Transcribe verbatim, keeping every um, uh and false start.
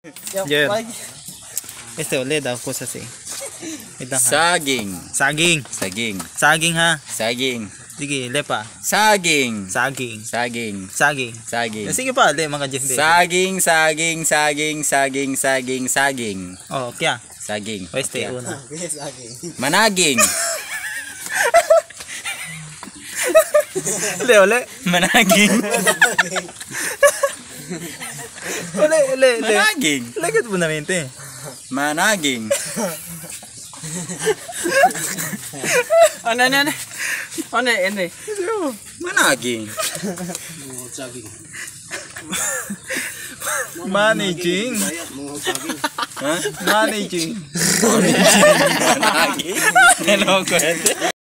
Jen. Este ulit daw po sa si. Saging. Saging. Saging. Saging ha. Saging. Sige, lepa. Saging. Saging. Saging. Saging. Saging. Sige pa, le mga Jen. Saging, saging, saging, saging, saging, saging. Oh, kya. Saging. Este una. Managing. Le, ole. Managing. Ole, ole, le. Managing. Legat mo na mente. Managing. Ano, ano, ano? Ano, ano? Managing. Managing. Ha? Managing. Managing. Managing. Hello,